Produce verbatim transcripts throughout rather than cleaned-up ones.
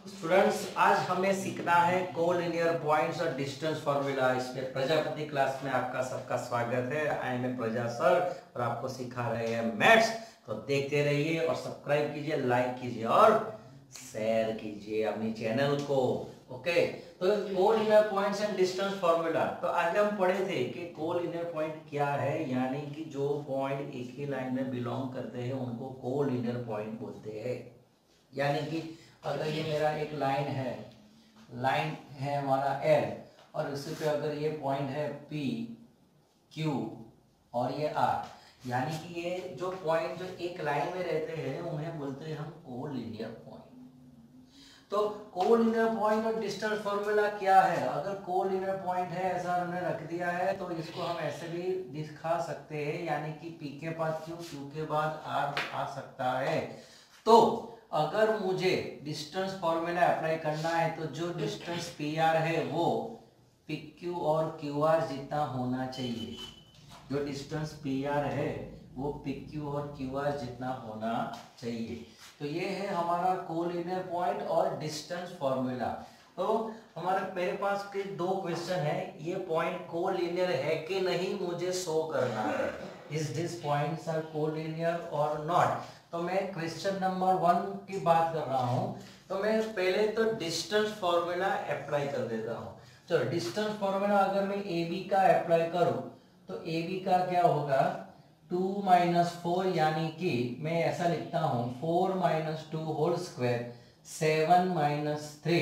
Students, आज हमें सीखना है कोलिनियर पॉइंट्स और डिस्टेंस फार्मूला। इसमें प्रजापति क्लास में आपका सबका स्वागत है। आई एम प्रजा सर और आपको सिखा रहे हैं मैथ्स। तो देखते रहिए और सब्सक्राइब कीजिए, लाइक कीजिए और शेयर कीजिए अपनी चैनल को। ओके, तो collinear points and distance formula. तो आगे हम पढ़े थे कि कोलिनियर पॉइंट क्या है, यानी कि जो पॉइंट एक ही लाइन में बिलोंग करते हैं उनको कोलिनियर पॉइंट बोलते हैं। यानी कि अगर ये मेरा एक लाइन है, लाइन है हमारा एल, और इसी पे अगर ये पॉइंट है पी क्यू और ये आर, यानी कि ये जो पॉइंट जो एक लाइन में रहते हैं उन्हें बोलते हैं हम कोलिनियर पॉइंट। तो कोलिनियर पॉइंट और डिस्टेंस फार्मूला क्या है? अगर कोलिनियर पॉइंट है ऐसा हमने रख दिया है तो इसको हम ऐसे भी दिखा सकते हैं, यानी कि पी के बाद क्यू, क्यू के बाद आर आ सकता है। तो अगर मुझे डिस्टेंस फार्मूला अप्लाई करना है तो जो डिस्टेंस पी आर है वो पी क्यू और क्यू आर जितना होना चाहिए। जो डिस्टेंस पी आर है वो पी क्यू और क्यू आर जितना होना चाहिए। तो ये है हमारा कोलिनियर पॉइंट और डिस्टेंस फार्मूला। तो हमारे मेरे पास के दो क्वेश्चन है, ये पॉइंट कोलिनियर है कि नहीं मुझे शो करना है। Is this points are collinear और नॉट? तो मैं क्वेश्चन नंबर वन की बात कर रहा हूँ। तो मैं पहले तो डिस्टेंस फार्मूला अप्लाई कर देता हूँ। चलो, डिस्टेंस फार्मूला अगर मैं ए बी का अप्लाई करूँ तो ए बी का क्या होगा, टू माइनस फोर, यानी कि मैं ऐसा लिखता हूँ four minus two whole square seven minus three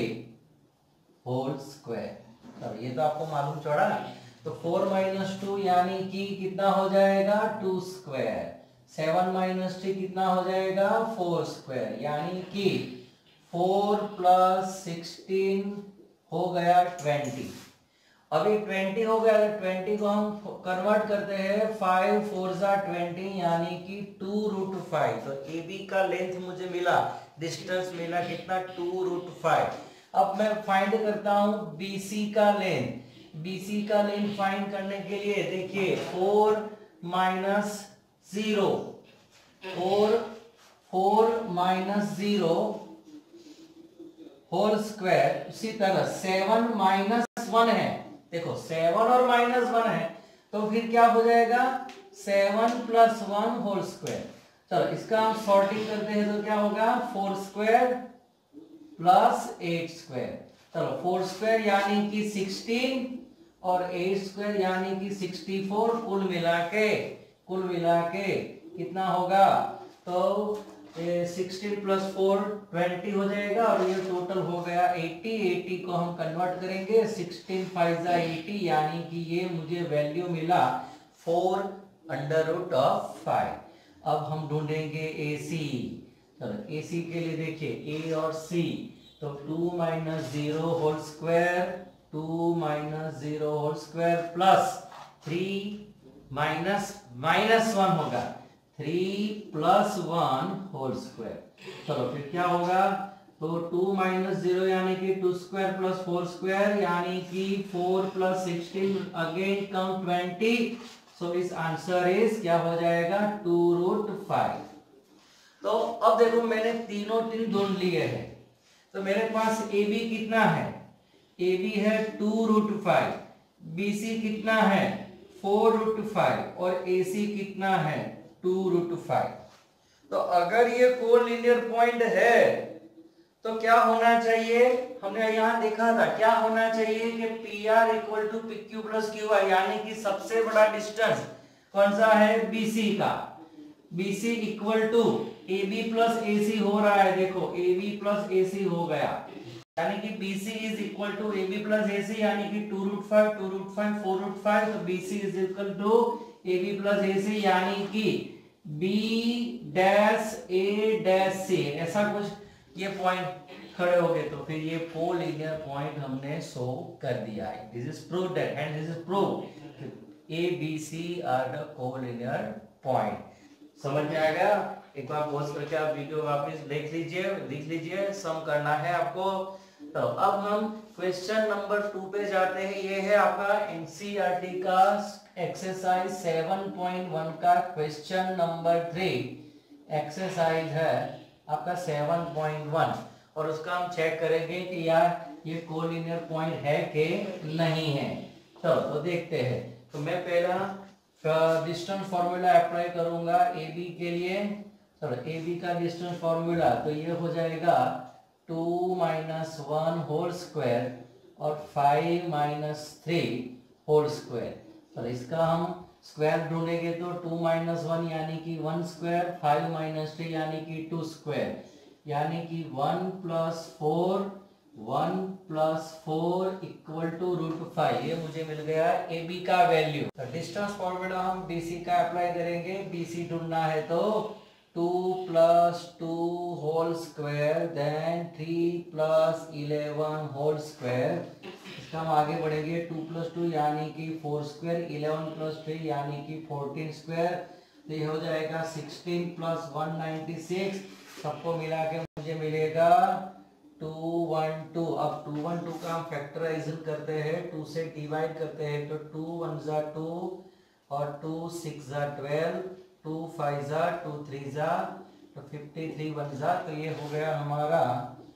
whole square. तो ये तो आपको मालूम चढ़ा। तो फोर माइनस टू यानी कि कितना हो जाएगा, two square. Seven minus three कितना हो जाएगा, फोर स्क्वायर, यानी कि फोर प्लस सिक्सटीन हो गया ट्वेंटी। अभी ट्वेंटी हो गया तो ट्वेंटी को हम कन्वर्ट करते हैं, फाइव फोर जा ट्वेंटी, यानी कि टू रूट फाइव। तो ए बी का लेंथ मुझे मिला, डिस्टेंस मिला कितना, टू रूट फाइव। अब मैं फाइंड करता हूँ बी सी का लेंथ। बी सी का लेंथ फाइंड करने के लिए देखिए, four minus zero, four four minus zero whole square. उसी तरह सेवन माइनस वन है, देखो सेवन और माइनस वन है तो फिर क्या हो जाएगा, seven plus one whole square. चलो इसका हम सॉर्टिंग करते हैं तो क्या होगा, four square plus eight square. चलो फोर स्क्वायर यानी कि सिक्सटीन और एट स्क्वायर यानी कि सिक्सटी फोर। कुल मिला के कुल मिला के कितना होगा, तो सिक्सटीन प्लस फोर ट्वेंटी हो जाएगा और ये टोटल हो गया एटी। एटी को हम कन्वर्ट करेंगे, सिक्सटीन फाइव जा एटी, यानी कि ये मुझे वैल्यू मिला four under root of five. अब हम ढूंढेंगे ए सी। चलो ए सी के लिए देखिए ए और सी, तो two minus zero whole square, two minus zero whole square plus three minus minus one होगा, three plus one whole square. चलो फिर क्या होगा, तो टू माइनस जीरो यानी कि two square plus four square, यानी कि four plus sixteen, again come twenty. So इस आंसर इज क्या हो जाएगा, टू रूट फाइव। तो अब देखो मैंने तीनों तीन ढूंढ लिए हैं। तो मेरे पास ए बी कितना है, ए बी है two root five, B C कितना है फोर रूट फाइव और ए सी कितना है टू रूट फाइव। तो अगर ये कोलिनियर पॉइंट है तो क्या होना चाहिए, हमने यहां देखा था क्या होना चाहिए कि P R equal to P Q plus Q R, यानी कि सबसे बड़ा डिस्टेंस कौन सा है, बी सी का। B C equal to A B plus A C हो रहा है, देखो ए बी प्लस ए सी हो गया, यानी कि B C is equal to A B plus A C, यानी कि two root five, two root five, four root five. तो B C is equal to A B plus A C, यानी कि B dash A dash C, ऐसा कुछ ये point खड़े हो गए। तो फिर ये कोलिनियर पॉइंट हमने शो कर दिया है। This is proved and this is proved A B C are the collinear point. समझ में आएगा? एक बार पॉज करके आप वीडियो वापस देख लीजिए, लिख लीजिए, सम करना है आपको। तो अब हम क्वेश्चन नंबर टू पे जाते हैं। ये है आपका एनसीईआरटी का एक्सरसाइज सेवन पॉइंट वन का क्वेश्चन नंबर थ्री। एक्सरसाइज है आपका सेवन पॉइंट वन और उसका हम चेक करेंगे कि यार ये कोलिनियर पॉइंट है कि नहीं है। चलो तो देखते हैं। तो मैं पहला डिस्टेंस फॉर्मूला अप्लाई करूंगा ए बी के लिए। चलो ए बी का डिस्टेंस फॉर्मूला तो ये हो जाएगा two minus one whole square और five minus three whole square. चलो इसका हम स्क्वायर ढूंढेंगे तो टू माइनस वन यानी कि one square, five minus three यानी कि टू स्क्वायर, यानी कि one plus four, one plus four equal to root five. ये मुझे मिल गया ए बी का वैल्यू। तो डिस्टेंस फॉर्मूला हम बी सी का अप्लाई करेंगे। बी सी ढूंढना है तो two plus two whole square then three plus eleven whole square. इसका हम आगे बढ़ेंगे। टू प्लस टू यानी कि four square, eleven plus three यानी कि फोर्टीन स्क्वायर। तो ये हो जाएगा sixteen plus one ninety six. सबको मिला के मुझे मिलेगा टू वन टू। अब टू वन टू का हम फैक्टराइजेशन करते हैं, टू से डिवाइड करते हैं तो टू वन जा टू और टू सिक्स जा ट्वेल्व, टू फाइव जा, टू थ्री जा तो फिफ्टी थ्री वन जा। तो ये हो गया हमारा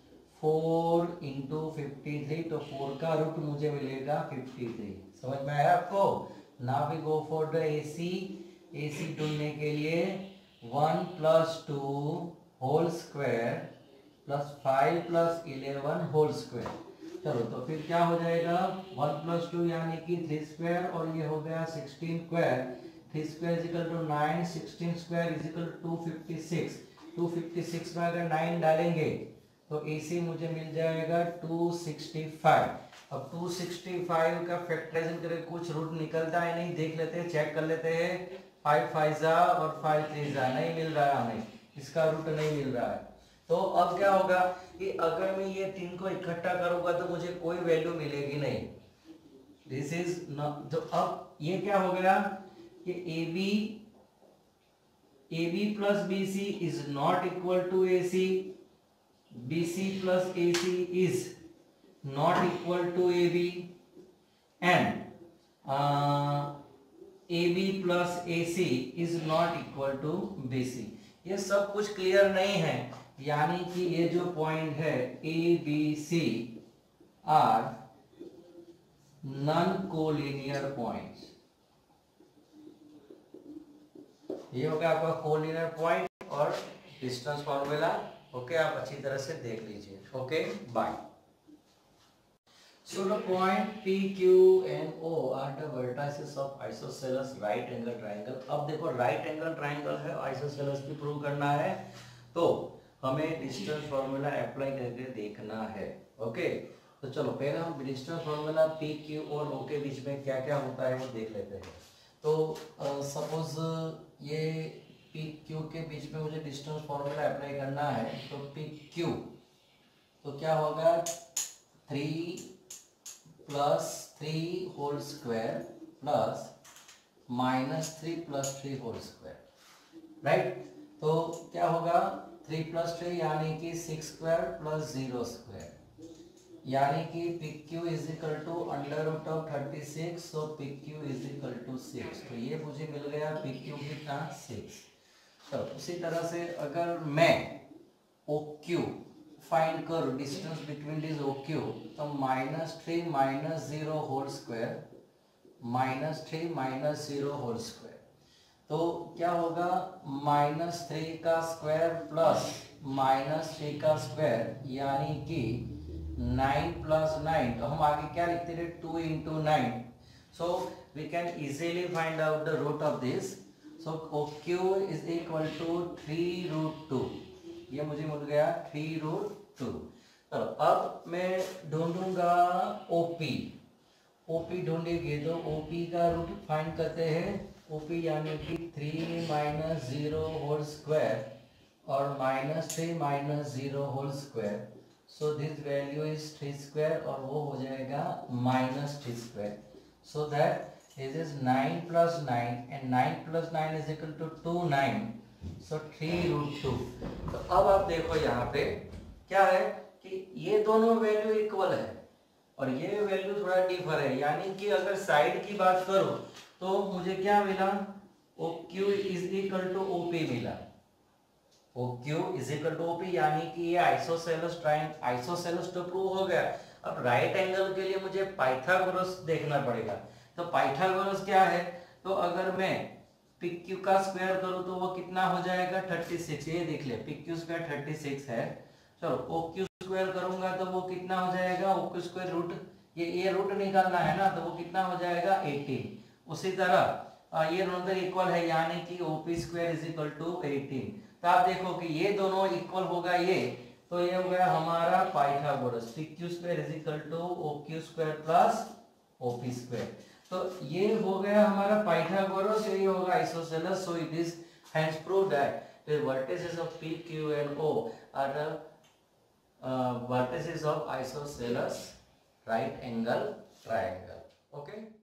फोर इंटू फिफ्टी थ्री। तो फोर का रूट मुझे मिलेगा फिफ्टी थ्री। समझ में आया आपको? Now we go for the A C. A C ढूंढने के लिए one plus two whole square plus five plus eleven whole square. चलो तो फिर क्या हो जाएगा, वन प्लस टू यानी कि थ्री स्क्वायर और ये हो गया sixteen square. Three square is equal to nine, sixteen square is equal to fifty six. Two fifty six में अगर नाइन डालेंगे तो ए सी मुझे मिल जाएगा टू सिक्सटी फाइव। अब टू सिक्सटी फाइव का फैक्टराइजेशन करके कुछ रूट निकलता है नहीं, देख लेते हैं, चेक कर लेते हैं। फाइव फाइव जा और फाइव थ्री जा, नहीं मिल रहा है हमें, इसका रूट नहीं मिल रहा है। तो अब क्या होगा कि अगर मैं ये तीन को इकट्ठा करूंगा तो मुझे कोई वैल्यू मिलेगी नहीं। This is not. तो अब ये क्या हो गया कि A B A B plus B C is not equal to A C, B C plus A C is not equal to A B, and A B plus A C is not equal to B C. ये सब कुछ clear नहीं है, यानी कि ये जो point है A B C are non collinear points. ये हो गया आपका कोलिनियर पॉइंट और डिस्टेंस फॉर्मूला। ओके, आप अच्छी तरह से देख लीजिए। Okay, bye. So the point P, Q and O are the vertices of isosceles right angle triangle। अब देखो राइट एंगल ट्राइंगल है, आइसोसेलेस भी प्रूव करना है, तो हमें डिस्टेंस फॉर्मूला अप्लाई करके देखना है। ओके, तो चलो पहले हम डिस्टेंस फॉर्मूला P, Q और O के बीच में क्या क्या होता है वो देख लेते हैं। तो सपोज ये P, Q के बीच में मुझे डिस्टेंस फॉर्मूला अप्लाई करना है, तो P, Q तो क्या होगा three plus three whole square plus minus three plus three whole square, right. तो क्या होगा थ्री प्लस थ्री यानी कि six square plus zero square, यानी कि P Q is equal to under root of thirty six. So P Q is equal to six. तो ये मुझे मिल गया पी क्यू कितना, सिक्स। तो उसी तरह से अगर मैं ओ क्यू फाइंड करो distance between this O Q, तो minus three minus zero whole square minus three minus zero whole square. तो क्या होगा माइनस थ्री का स्क्वायर प्लस माइनस थ्री का स्क्वायर यानी कि नाइन प्लस नाइन। तो हम आगे क्या लिखते थे, two into nine. So we can easily find out the root of this. So O Q is equal to three root two. ये मुझे मिल गया थ्री रूट टू। चलो अब मैं ढूंढूंगा ओपी। ओपी ढूंढेंगे तो ओपी का रूट फाइंड करते हैं। ओपी यानी कि three minus zero whole square और minus three minus zero whole square. So this value is three square और वो हो जाएगा minus three square. So that this is nine plus nine and nine plus nine is equal to two nine. So three root two. तो अब आप देखो यहाँ पे क्या है कि ये दोनों वैल्यू इक्वल है और ये वैल्यू थोड़ा डिफर है, यानी कि अगर साइड की बात करो तो मुझे क्या मिला, O Q is equal to O P मिला। O Q is equal to OP, यानी कि ये आइसोसेलेस ट्रायंगल, आइसोसेलेस तो प्रूव हो गया। अब राइट एंगल के लिए मुझे पाइथागोरस देखना पड़ेगा। तो पाइथागोरस क्या है, तो अगर मैं पिक क्यू का स्क्वायर करूं तो वो कितना हो जाएगा छत्तीस। ये देख ले, पिक क्यू स्क्वायर छत्तीस है। चलो ओ क्यू स्क्वायर करूंगा तो वो कितना हो जाएगा, ओ क्यू स्क्वायर रूट, ये ये रूट निकालना है ना, तो वो कितना हो जाएगा अठारह। उसी तरह ये दोनों इक्वल है, यानी कि OP square is equal to अठारह। तो आप देखो कि ये दोनों इक्वल होगा, ये तो ये हो गया हमारा Pythagoras, P Q square is equal to O Q square plus OP square. तो ये हो गया हमारा पाइथागोरस, ये होगा isosceles. So it is hence proved that the vertices of P, Q and O are the uh, vertices of isosceles right angle triangle. Okay.